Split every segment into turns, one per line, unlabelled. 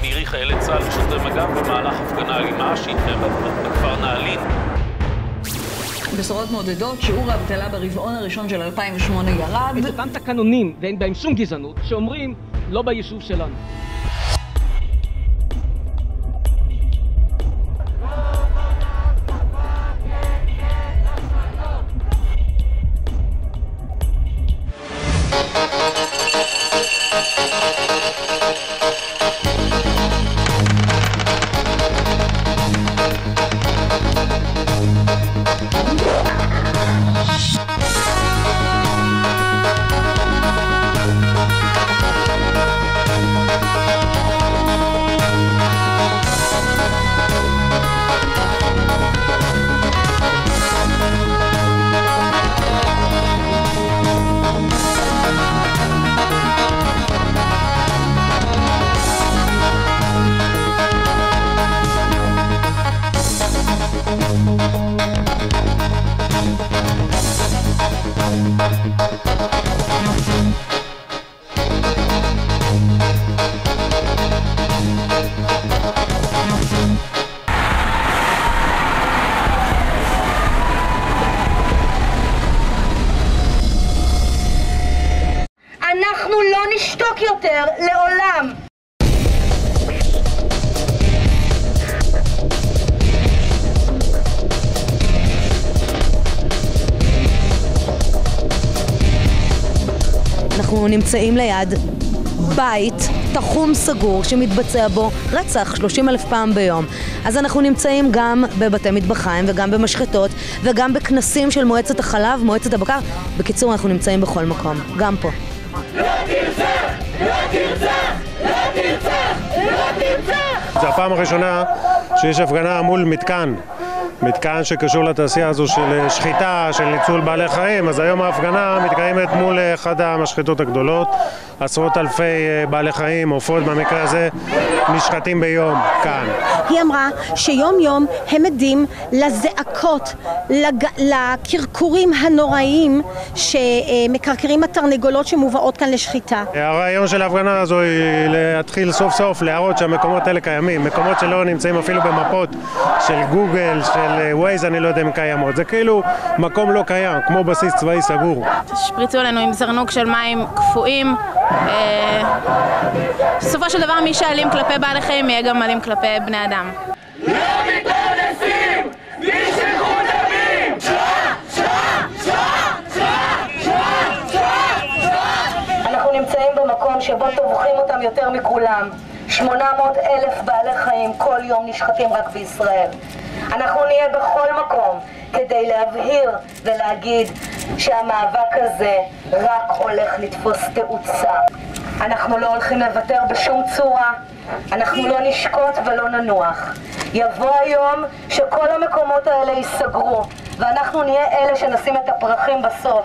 ירי חיילי צה"ל ושוטרי מג"ב במהלך הפגנה אלימה שהתקיימה בכפר נעלין.
בשורות מעודדות, שיעור האבטלה ברבעון הראשון של 2008 ירד.
את אותם תקנונים, ואין בהם שום גזענות, שאומרים לא ביישוב שלנו.
אנחנו לא נשתוק יותר לעולם.
אנחנו נמצאים ליד בית תחום סגור שמתבצע בו רצח 30,000 פעם ביום. אז אנחנו נמצאים גם בבתי מטבחיים וגם במשחטות וגם בכנסים של מועצת החלב, מועצת הבקר. בקיצור, אנחנו נמצאים בכל מקום, גם פה.
לא תרצח! לא תרצח! לא תרצח! לא תרצח!
זו הפעם הראשונה שיש הפגנה מול מתקן שקשור לתעשייה הזו של שחיטה, של ניצול בעלי חיים. אז היום ההפגנה מתקיימת מול אחד המשחטות הגדולות. עשרות אלפי בעלי חיים, עופות במקרה הזה, נשחטים ביום כאן.
היא אמרה שיום יום הם עדים לזעקות, לקרקורים הנוראיים שמקרקרים התרנגולות שמובאות כאן לשחיטה.
הרעיון של ההפגנה הזו היא להתחיל סוף סוף להראות שהמקומות האלה קיימים, מקומות שלא נמצאים אפילו במפות של גוגל, של ווייז, אני לא יודע אם קיימות. זה כאילו מקום לא קיים, כמו בסיס צבאי סגור.
שפריצו עלינו עם זרנוק של מים קפואים. בסופו של דבר מי שאלים כלפי בעלי חיים יהיה גם אלים כלפי בני אדם.
לא מתאנסים! נשכחו דמים! אנחנו נמצאים במקום שבו טובחים אותם יותר מכולם. 800,000 בעלי חיים כל יום נשחטים רק בישראל. אנחנו נהיה בכל מקום כדי להבהיר ולהגיד שהמאבק הזה רק הולך לתפוס תאוצה. אנחנו לא הולכים לוותר בשום צורה, אנחנו לא נשקוט ולא ננוח. יבוא היום שכל המקומות האלה ייסגרו, ואנחנו נהיה אלה שנשים את הפרחים בסוף.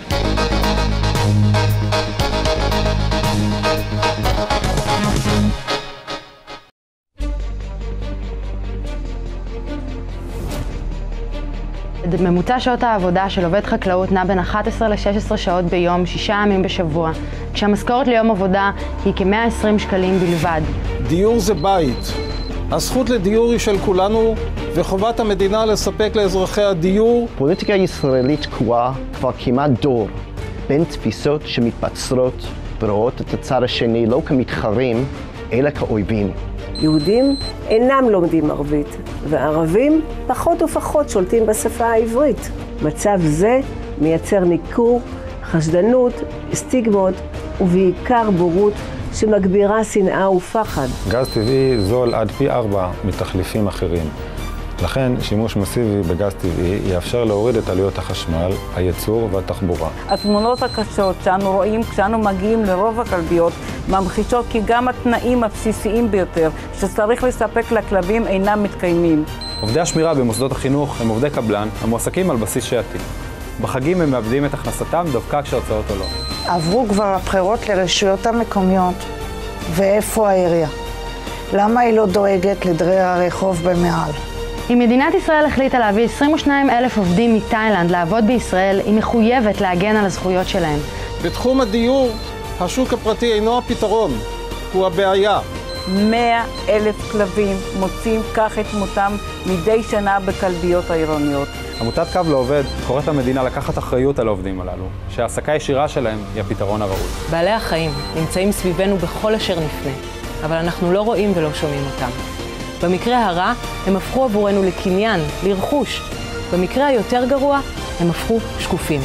ממוצע שעות העבודה של עובד חקלאות נע בין 11 ל-16 שעות ביום, 6 ימים בשבוע, כשהמשכורת ליום עבודה היא כ-120 שקלים בלבד.
דיור זה בית. הזכות לדיור היא של כולנו, וחובת המדינה לספק לאזרחי הדיור.
פוליטיקה ישראלית תקועה כבר כמעט דור בין תפיסות שמתבצרות ורואות את הצד השני לא כמתחרים, אלא כאויבים.
יהודים אינם לומדים ערבית, וערבים פחות ופחות שולטים בשפה העברית. מצב זה מייצר ניכור, חשדנות, סטיגמות ובעיקר בורות שמגבירה שנאה ופחד.
גז טבעי זול עד פי 4 מתחליפים אחרים. לכן שימוש מסיבי בגז טבעי יאפשר להוריד את עלויות החשמל, הייצור והתחבורה.
התמונות הקשות שאנו רואים כשאנו מגיעים לרוב הכלביות ממחישות כי גם התנאים הבסיסיים ביותר שצריך לספק לכלבים אינם מתקיימים.
עובדי השמירה במוסדות החינוך הם עובדי קבלן המועסקים על בסיס שעתי. בחגים הם מאבדים את הכנסתם דווקא כשהוצאות עולות.
עברו כבר הבחירות לרשויות המקומיות, ואיפה העירייה? למה היא לא דואגת לדרי הרחוב במעל?
אם מדינת ישראל החליטה להביא 22,000 עובדים מתאילנד לעבוד בישראל, היא מחויבת להגן על הזכויות שלהם.
בתחום הדיור, השוק הפרטי אינו הפתרון, הוא הבעיה.
100,000 כלבים מוצאים כך את מותם מדי שנה בכלביות העירוניות.
עמותת קו לעובד קוראת למדינה לקחת אחריות על העובדים הללו, שהעסקה ישירה שלהם היא הפתרון הראוי.
בעלי החיים נמצאים סביבנו בכל אשר נפנה, אבל אנחנו לא רואים ולא שומעים אותם. במקרה הרע הם הפכו עבורנו לקניין, לרכוש. במקרה היותר גרוע הם הפכו שקופים.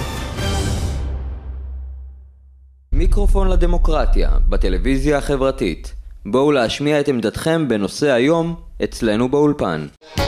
מיקרופון לדמוקרטיה בטלוויזיה החברתית. בואו להשמיע את עמדתכם בנושא היום אצלנו באולפן.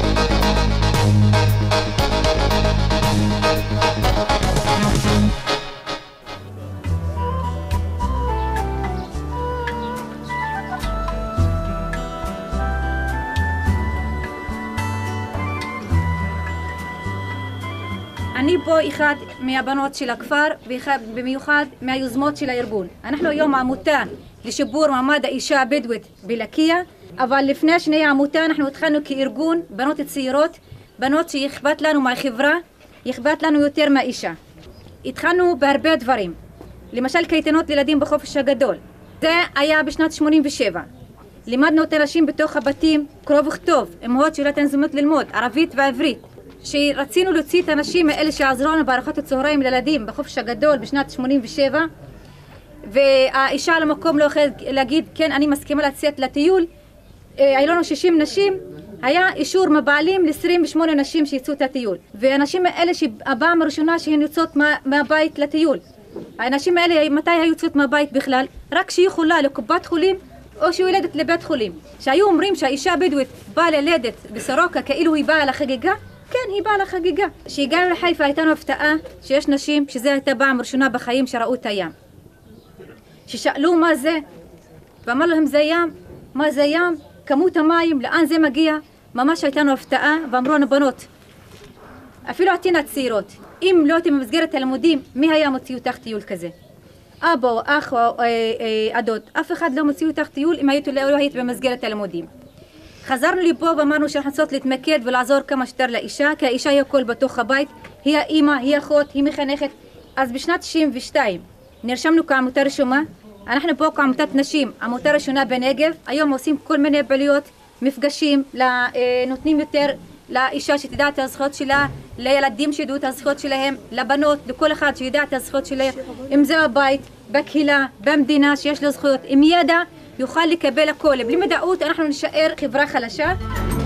אני פה אחד מהבנות של הכפר ובמיוחד מהיוזמות של הארגון. אנחנו היום עמותה לשיפור מעמד האישה הבדואית בלקיה, אבל לפני שני העמותה אנחנו התחלנו כארגון בנות צעירות, בנות שיכבט לנו מהחברה, יכבט לנו יותר מהאישה. התחלנו בהרבה דברים, למשל קייטנות לילדים בחופש הגדול. זה היה בשנת 87. לימדנו את הנשים בתוך הבתים קרוא וכתוב, אמהות שאולי תנזמות ללמוד ערבית ועברית. שרצינו להוציא את האנשים האלה שעזרו לנו בארוחות הצהריים לילדים בחופש הגדול בשנת 87, והאישה על המקום לא יכולה להגיד כן אני מסכימה לצאת לטיול. היה לנו 60 נשים, היה אישור מבעלים ל-28 נשים שיצאו את הטיול, והאנשים האלה שהפעם הראשונה שהן יוצאות מהבית לטיול. האנשים האלה מתי היו יוצאות מהבית בכלל? רק שהיא חולה לקופת חולים או שהיא ילדת לבית חולים. שהיו אומרים שהאישה הבדואית באה ללדת בסורוקה כאילו היא באה לחגיגה, כן, היא באה לחגיגה. כשהגענו לחיפה הייתה לנו הפתעה שיש נשים שזו הייתה פעם ראשונה בחיים שראו את הים. ששאלו מה זה, ואמר להם זה ים, מה זה ים, כמות המים, לאן זה מגיע. ממש הייתה לנו הפתעה ואמרו לנו בנות, אפילו אתן הצעירות, אם לא הייתם במסגרת הלימודים, מי היה מוציא אותך טיול כזה? אבא או אח או אדות, אף אחד לא מוציא אותך טיול אם לא היית במסגרת הלימודים. חזרנו לפה ואמרנו שאנחנו צריכות להתמקד ולעזור כמה שיותר לאישה, כי האישה היא הכל בתוך הבית, היא האימא, היא אחות, היא מחנכת. אז בשנת 92 נרשמנו כעמותה רשומה, אנחנו פה כעמותת נשים, עמותה ראשונה בנגב, היום עושים כל מיני פעילויות, מפגשים, נותנים יותר לאישה שתדע את הזכויות שלה, לילדים שידעו את הזכויות שלהם, לבנות, לכל אחד שידע את הזכויות שלהם, אם זה בבית, בקהילה, במדינה שיש לו זכויות, עם ידע, יוכל לקבל הכל. בלי מדעות אנחנו נשאר חברה חלשה.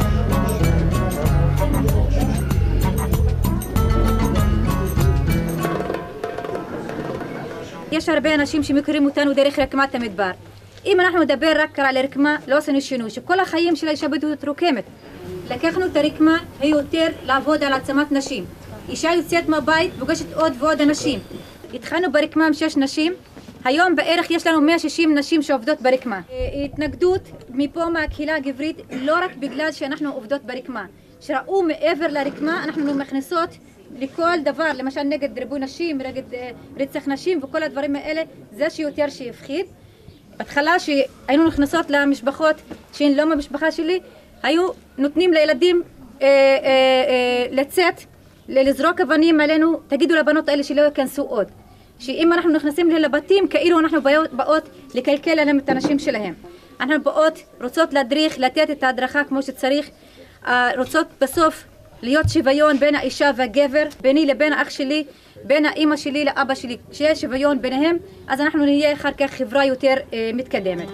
יש הרבה אנשים שמכירים אותנו דרך רקמת המדבר. אם אנחנו נדבר רק על הרקמה, לא עשינו שינוי, שכל החיים של האישה בדואית רוקמת. לקחנו את הרקמה, היא יותר לעבוד על העצמת נשים. אישה יוצאת מהבית, פוגשת עוד ועוד אנשים. התחלנו ברקמה עם 6 נשים, היום בערך יש לנו 160 נשים שעובדות ברקמה. התנגדות מפה מהקהילה הגברית, לא רק בגלל שאנחנו עובדות ברקמה. שראו מעבר לרקמה, אנחנו מכניסות לכל דבר, למשל נגד ריבוי נשים, נגד רצח נשים וכל הדברים האלה, זה שיותר שיפחיד. בהתחלה שהיינו נכנסות למשפחות שהן לא מהמשפחה שלי, היו נותנים לילדים לצאת, לזרוק אבנים עלינו, תגידו לבנות האלה שלא יכנסו עוד. שאם אנחנו נכנסים לבתים, כאילו אנחנו באות לקלקל עליהם את האנשים שלהם. אנחנו באות, רוצות להדריך, לתת את ההדרכה כמו שצריך, רוצות בסוף להיות שוויון בין האישה והגבר, ביני לבין האח שלי, בין האמא שלי לאבא שלי. כשיש שוויון ביניהם, אז אנחנו נהיה אחר כך חברה יותר מתקדמת.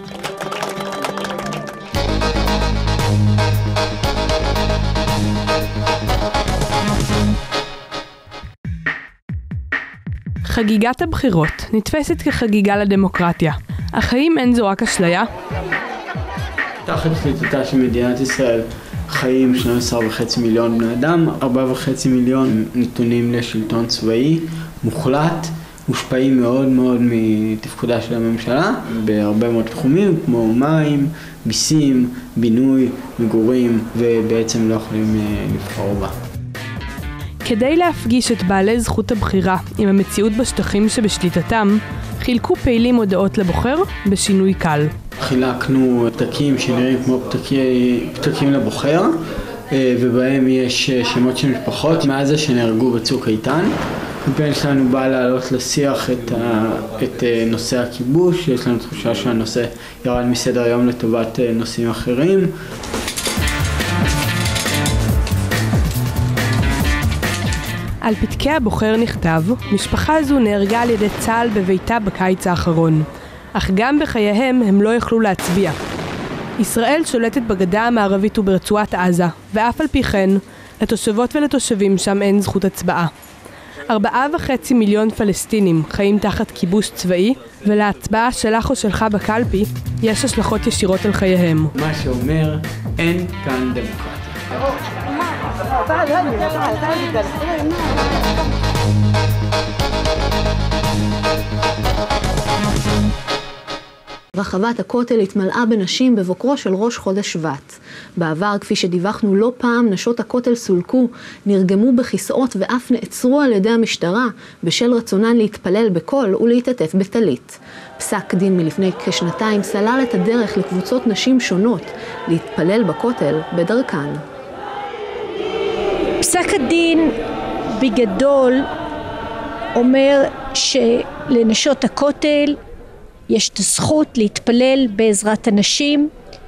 חגיגת הבחירות נתפסת כחגיגה לדמוקרטיה, אך האם אין זו רק אשליה?
תחת שליטתה של מדינת ישראל חיים 12.5 מיליון בני אדם, 4.5 מיליון נתונים לשלטון צבאי מוחלט, מושפעים מאוד מאוד מתפקודה של הממשלה בהרבה מאוד תחומים כמו מים, מיסים, בינוי, מגורים, ובעצם לא יכולים לבחור בה.
כדי להפגיש את בעלי זכות הבחירה עם המציאות בשטחים שבשליטתם, חילקו פעילים הודעות לבוחר בשינוי קל.
חילקנו פתקים שנראים כמו פתקים לבוחר, ובהם יש שמות של משפחות מאז שנהרגו בצוק איתן. הקמפיין שלנו בא להעלות לשיח את נושא הכיבוש, יש לנו תחושה שהנושא ירד מסדר היום לטובת נושאים אחרים.
על פתקי הבוחר נכתב, משפחה זו נהרגה על ידי צה"ל בביתה בקיץ האחרון, אך גם בחייהם הם לא יכלו להצביע. ישראל שולטת בגדה המערבית וברצועת עזה, ואף על פי כן, לתושבות ולתושבים שם אין זכות הצבעה. 4.5 מיליון פלסטינים חיים תחת כיבוש צבאי, ולהצבעה שלך או שלך בקלפי יש השלכות ישירות על חייהם.
מה שאומר, אין כאן דמוקרטיה.
רחבת הכותל התמלאה בנשים בבוקרו של ראש חודש שבט. בעבר, כפי שדיווחנו לא פעם, נשות הכותל סולקו, נרגמו בכיסאות ואף נעצרו על ידי המשטרה בשל רצונן להתפלל בקול ולהתעטף בטלית. פסק דין מלפני כשנתיים סלל את הדרך לקבוצות נשים שונות להתפלל בכותל בדרכן.
פסק הדין בגדול אומר שלנשות הכותל יש את הזכות להתפלל בעזרת הנשים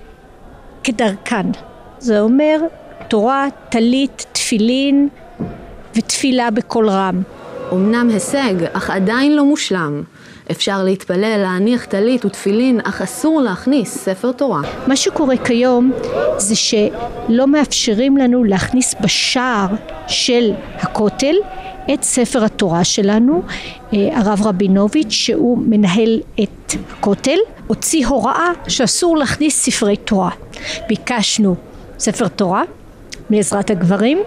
כדרכן. זה אומר תורה, טלית, תפילין ותפילה בקול רם.
אמנם הישג, אך עדיין לא מושלם. אפשר להתפלל, להניח טלית ותפילין, אך אסור להכניס ספר תורה.
מה שקורה כיום זה שלא מאפשרים לנו להכניס בשער של הכותל את ספר התורה שלנו. הרב רבינוביץ' שהוא מנהל את הכותל הוציא הוראה שאסור להכניס ספרי תורה. ביקשנו ספר תורה מעזרת הגברים,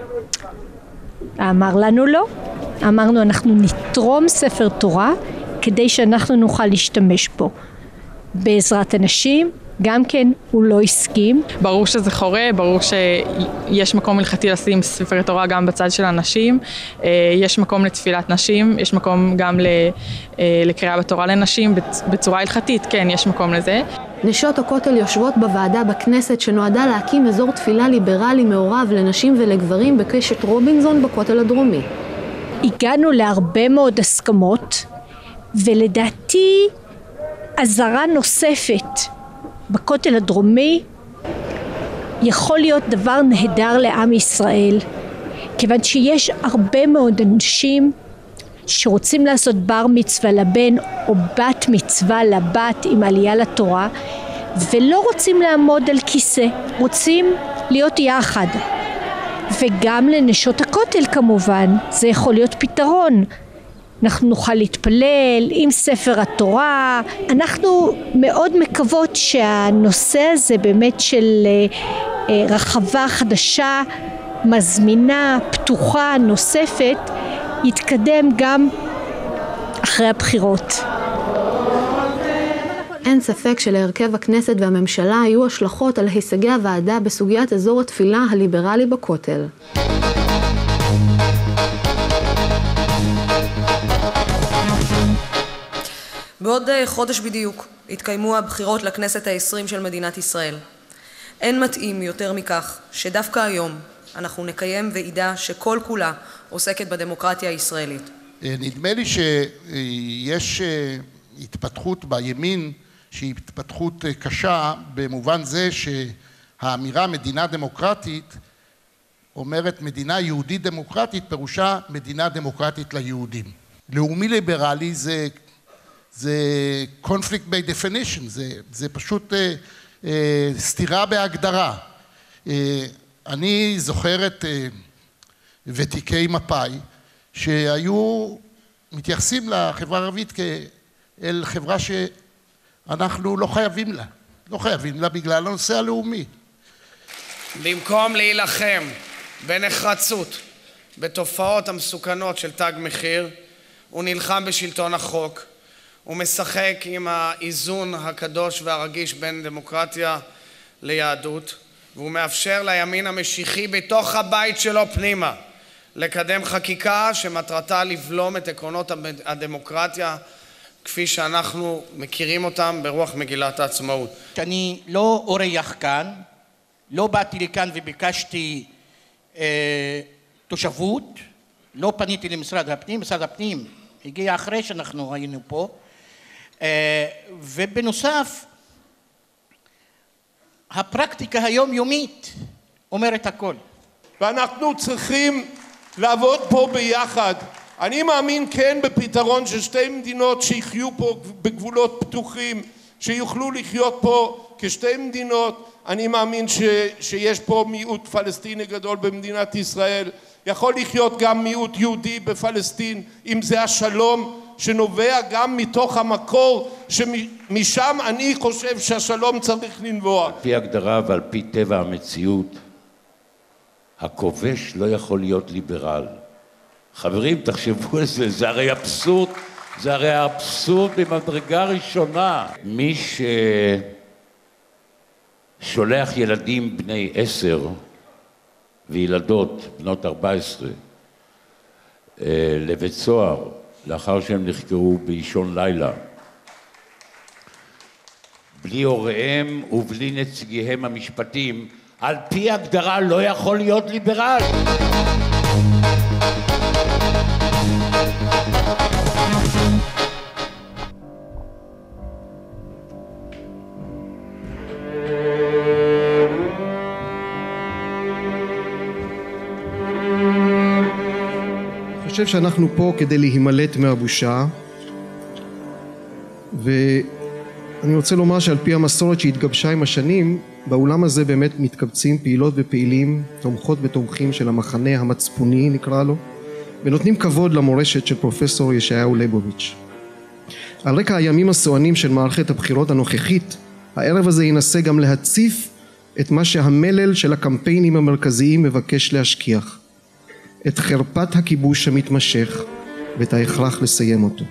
אמר לנו לא. אמרנו אנחנו נתרום ספר תורה כדי שאנחנו נוכל להשתמש בו בעזרת הנשים. גם כן הוא לא הסכים.
ברור שזה חורה, ברור שיש מקום הלכתי לשים ספרי תורה גם בצד של הנשים, יש מקום לתפילת נשים, יש מקום גם לקריאה בתורה לנשים בצורה הלכתית, כן, יש מקום לזה.
נשות הכותל יושבות בוועדה בכנסת שנועדה להקים אזור תפילה ליברלי מעורב לנשים ולגברים בקשת רובינזון בכותל הדרומי.
הגענו להרבה מאוד הסכמות, ולדעתי עזרה נוספת בכותל הדרומי יכול להיות דבר נהדר לעם ישראל, כיוון שיש הרבה מאוד אנשים שרוצים לעשות בר מצווה לבן או בת מצווה לבת עם עלייה לתורה, ולא רוצים לעמוד על כיסא, רוצים להיות יחד. וגם לנשות הכותל כמובן, זה יכול להיות פתרון. אנחנו נוכל להתפלל עם ספר התורה. אנחנו מאוד מקוות שהנושא הזה באמת של רחבה חדשה, מזמינה, פתוחה, נוספת, יתקדם גם אחרי הבחירות.
אין ספק שלהרכב הכנסת והממשלה היו השלכות על הישגי הוועדה בסוגיית אזור התפילה הליברלי בכותל.
בעוד חודש בדיוק התקיימו הבחירות לכנסת ה-20 של מדינת ישראל. אין מתאים יותר מכך שדווקא היום אנחנו נקיים ועידה שכל כולה עוסקת בדמוקרטיה הישראלית.
נדמה לי שיש התפתחות בימין שהיא התפתחות קשה במובן זה שהאמירה מדינה דמוקרטית אומרת מדינה יהודית דמוקרטית פירושה מדינה דמוקרטית ליהודים. לאומי ליברלי זה conflict by definition, זה פשוט סתירה בהגדרה. אני זוכר את ותיקי מפא"י שהיו מתייחסים לחברה הערבית כאל חברה שאנחנו לא חייבים לה בגלל הנושא הלאומי.
במקום להילחם בנחרצות בתופעות המסוכנות של תג מחיר, הוא נלחם בשלטון החוק, הוא משחק עם האיזון הקדוש והרגיש בין דמוקרטיה ליהדות, והוא מאפשר לימין המשיחי בתוך הבית שלו פנימה לקדם חקיקה שמטרתה לבלום את עקרונות הדמוקרטיה כפי שאנחנו מכירים אותם ברוח מגילת העצמאות.
אני לא אורח כאן, לא באתי לכאן וביקשתי תושבות, לא פניתי למשרד הפנים, משרד הפנים הגיע אחרי שאנחנו היינו פה, ובנוסף, הפרקטיקה היומיומית אומרת הכל.
ואנחנו צריכים לעבוד פה ביחד. אני מאמין כן בפתרון של שתי מדינות שיחיו פה בגבולות פתוחים, שיוכלו לחיות פה כשתי מדינות. אני מאמין שיש פה מיעוט פלסטיני גדול במדינת ישראל. יכול לחיות גם מיעוט יהודי בפלסטין, אם זה השלום שנובע גם מתוך המקור שמשם אני חושב שהשלום צריך לנבוע.
על פי הגדרה ועל פי טבע המציאות, הכובש לא יכול להיות ליברל. חברים, תחשבו על זה, זה הרי אבסורד, זה הרי אבסורד במדרגה ראשונה. מי ששולח ילדים בני 10 וילדות בנות 14 לבית סוהר לאחר שהם נחקרו באישון לילה, בלי הוריהם ובלי נציגיהם המשפטיים, על פי הגדרה לא יכול להיות ליברל.
אני חושב שאנחנו פה כדי להימלט מהבושה, ואני רוצה לומר שעל פי המסורת שהתגבשה עם השנים, באולם הזה באמת מתקבצים פעילות ופעילים, תומכות ותומכים של המחנה המצפוני נקרא לו, ונותנים כבוד למורשת של פרופסור ישעיהו ליבוביץ'. על רקע הימים הסוענים של מערכת הבחירות הנוכחית, הערב הזה ינסה גם להציף את מה שהמלל של הקמפיינים המרכזיים מבקש להשכיח, את חרפת הכיבוש המתמשך ואת ההכרח לסיים אותו.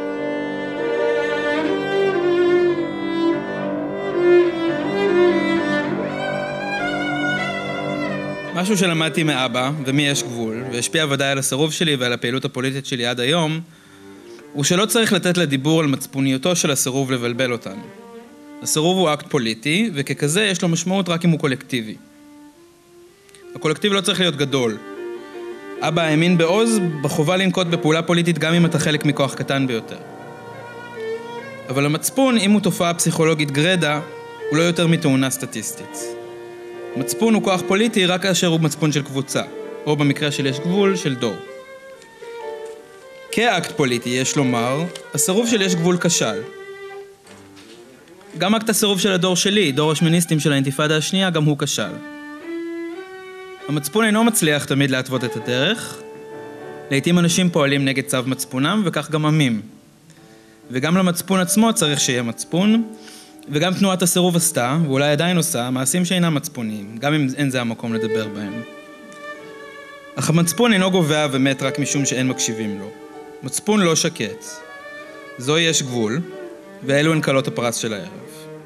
משהו שלמדתי מאבא, ומי יש גבול, והשפיע ודאי על הסירוב שלי ועל הפעילות הפוליטית שלי עד היום, הוא שלא צריך לתת לדיבור על מצפוניותו של הסירוב לבלבל אותנו. הסירוב הוא אקט פוליטי, וככזה יש לו משמעות רק אם הוא קולקטיבי. הקולקטיב לא צריך להיות גדול. אבא האמין בעוז בחובה לנקוט בפעולה פוליטית גם אם אתה חלק מכוח קטן ביותר. אבל המצפון, אם הוא תופעה פסיכולוגית גרדה, הוא לא יותר מתאונה סטטיסטית. מצפון הוא כוח פוליטי רק כאשר הוא מצפון של קבוצה, או במקרה של יש גבול, של דור. כאקט פוליטי, יש לומר, הסירוב של יש גבול כשל. גם אקט הסירוב של הדור שלי, דור השמיניסטים של האינתיפאדה השנייה, גם הוא כשל. המצפון אינו מצליח תמיד להתוות את הדרך. לעתים אנשים פועלים נגד צו מצפונם, וכך גם עמים. וגם למצפון עצמו צריך שיהיה מצפון, וגם תנועת הסירוב עשתה, ואולי עדיין עושה, מעשים שאינם מצפוניים, גם אם אין זה המקום לדבר בהם. אך המצפון אינו גובע ומת רק משום שאין מקשיבים לו. מצפון לא שקט. זו יש גבול, ואלו הן קלות הפרס של הערב.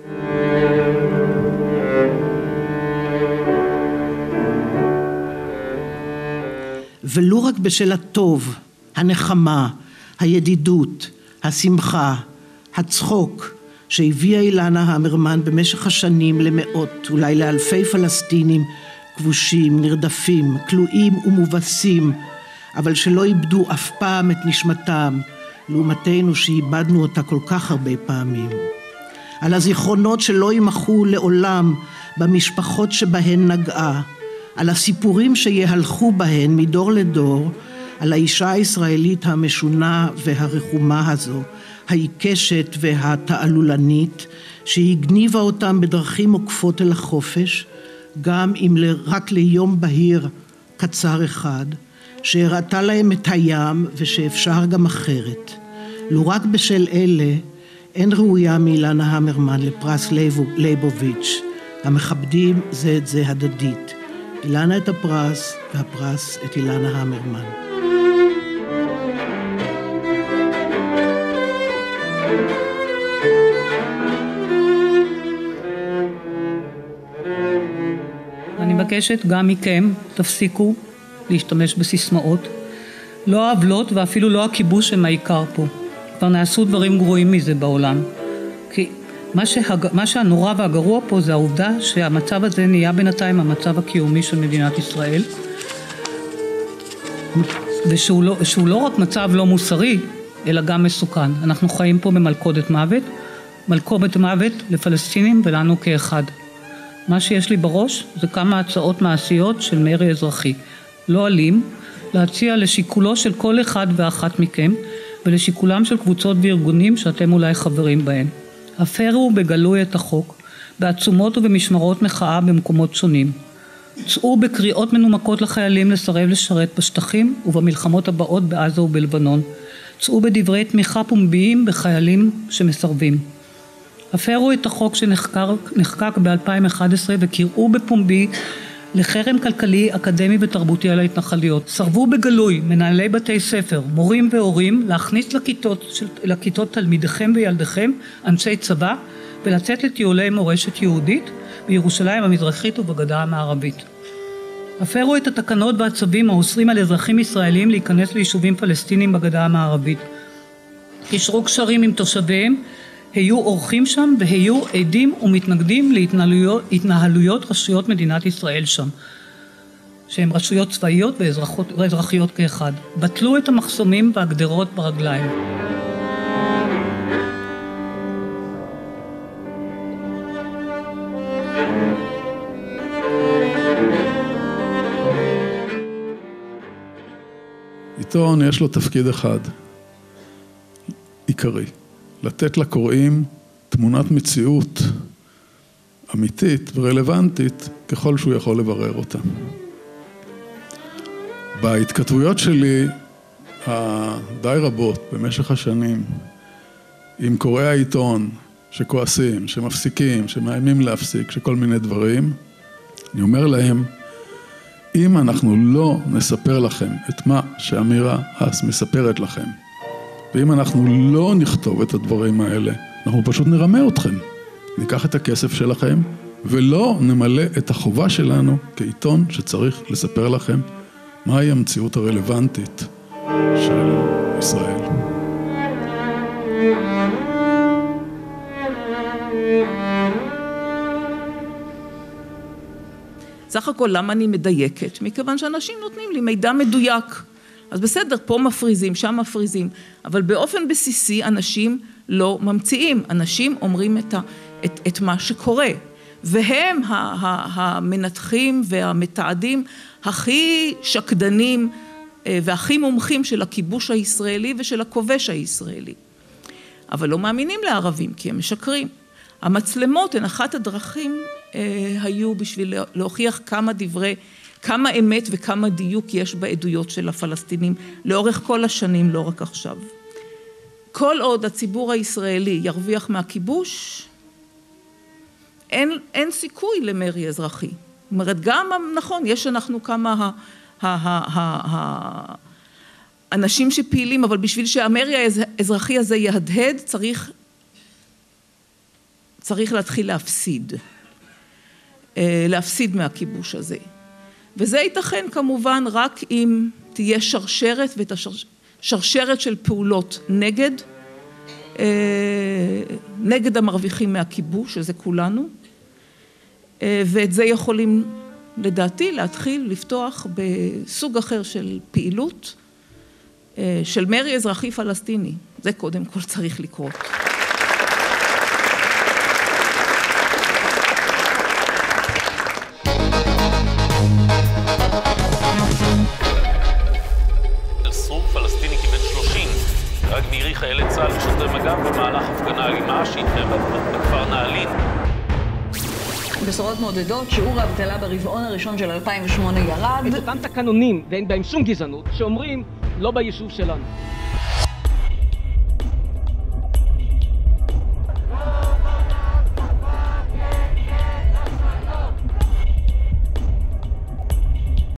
ולו רק בשל הטוב, הנחמה, הידידות, השמחה, הצחוק, שהביאה אילנה המרמן במשך השנים למאות, אולי לאלפי פלסטינים, כבושים, נרדפים, כלואים ומובסים, אבל שלא איבדו אף פעם את נשמתם, לעומתנו שאיבדנו אותה כל כך הרבה פעמים. על הזיכרונות שלא יימחו לעולם במשפחות שבהן נגעה, על הסיפורים שיהלכו בהן מדור לדור, על האישה הישראלית המשונה והרחומה הזו, העיקשת והתעלולנית, שהגניבה אותם בדרכים עוקפות אל החופש, גם אם רק ליום בהיר קצר אחד, שהראתה להם את הים ושאפשר גם אחרת. לו רק בשל אלה, אין ראויה מאילנה המרמן לפרס ליבוביץ', המכבדים זה את זה הדדית. אילנה את הפרס, והפרס את אילנה המרמן.
אני מבקשת גם מכם, תפסיקו להשתמש בסיסמאות. לא העוולות ואפילו לא הכיבוש הם העיקר פה. כבר נעשו דברים גרועים מזה בעולם. כי מה שהנורא והגרוע פה זה העובדה שהמצב הזה נהיה בינתיים המצב הקיומי של מדינת ישראל. ושהוא לא רק מצב לא מוסרי, אלא גם מסוכן. אנחנו חיים פה במלכודת מוות, מלכודת מוות לפלסטינים ולנו כאחד. מה שיש לי בראש זה כמה הצעות מעשיות של מרי אזרחי. לא אלים, להציע לשיקולו של כל אחד ואחת מכם, ולשיקולם של קבוצות וארגונים שאתם אולי חברים בהם. הפרו בגלוי את החוק, בעצומות ובמשמרות מחאה במקומות שונים. צאו בקריאות מנומקות לחיילים לסרב לשרת בשטחים ובמלחמות הבאות בעזה ובלבנון. צאו בדברי תמיכה פומביים בחיילים שמסרבים. הפרו את החוק שנחקק ב-2011 וקראו בפומבי לחרם כלכלי, אקדמי ותרבותי על ההתנחלויות. סרבו בגלוי מנהלי בתי ספר, מורים והורים להכניס לכיתות תלמידיכם וילדיכם אנשי צבא ולצאת לטיולי מורשת יהודית בירושלים המזרחית ובגדה המערבית. הפרו את התקנות והצווים האוסרים על אזרחים ישראלים להיכנס ליישובים פלסטינים בגדה המערבית. קישרו קשרים עם תושביהם, היו אורחים שם והיו עדים ומתנגדים להתנהלויות רשויות מדינת ישראל שם, שהן רשויות צבאיות ואזרחיות כאחד. בטלו את המחסומים והגדרות ברגליים.
עיתון יש לו תפקיד אחד, עיקרי. לתת לקוראים תמונת מציאות אמיתית ורלוונטית ככל שהוא יכול לברר אותה. בהתכתבויות שלי הדי רבות במשך השנים עם קוראי העיתון שכועסים, שמפסיקים, שמאיימים להפסיק, שכל מיני דברים, אני אומר להם, אם אנחנו לא נספר לכם את מה שאמירה האס מספרת לכם, ואם אנחנו לא נכתוב את הדברים האלה, אנחנו פשוט נרמה אתכם. ניקח את הכסף שלכם, ולא נמלא את החובה שלנו כעיתון שצריך לספר לכם מהי המציאות הרלוונטית של ישראל.
סך הכל למה אני מדייקת? מכיוון שאנשים נותנים לי מידע מדויק. אז בסדר, פה מפריזים, שם מפריזים, אבל באופן בסיסי אנשים לא ממציאים, אנשים אומרים את מה שקורה, והם המנתחים והמתעדים הכי שקדנים והכי מומחים של הכיבוש הישראלי ושל הכובש הישראלי. אבל לא מאמינים לערבים כי הם משקרים. המצלמות הן אחת הדרכים היו בשביל להוכיח כמה אמת וכמה דיוק יש בעדויות של הפלסטינים לאורך כל השנים, לא רק עכשיו. כל עוד הציבור הישראלי ירוויח מהכיבוש, אין סיכוי למרי אזרחי. זאת אומרת, גם נכון, יש אנחנו כמה אנשים שפעילים, אבל בשביל שהמרי האזרחי הזה יהדהד, צריך להתחיל להפסיד מהכיבוש הזה. וזה ייתכן כמובן רק אם תהיה שרשרת, ואת השרשרת של פעולות נגד המרוויחים מהכיבוש, שזה כולנו, ואת זה יכולים לדעתי להתחיל לפתוח בסוג אחר של פעילות, של מרי אזרחי פלסטיני. זה קודם כל צריך לקרות.
חיילי צה"ל ושוטרי מג"ב במהלך הפגנה אלימה שהתקיים בכפר נעלין.
בשורות מעודדות, שיעור האבטלה ברבעון הראשון של 2008 ירד.
את אותם תקנונים, ואין בהם שום גזענות, שאומרים לא ביישוב שלנו.